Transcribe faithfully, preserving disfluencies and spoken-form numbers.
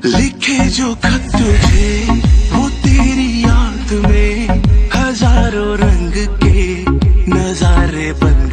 लिखे जो खत तुझे वो तेरी याद में हजारों रंग के नजारे बन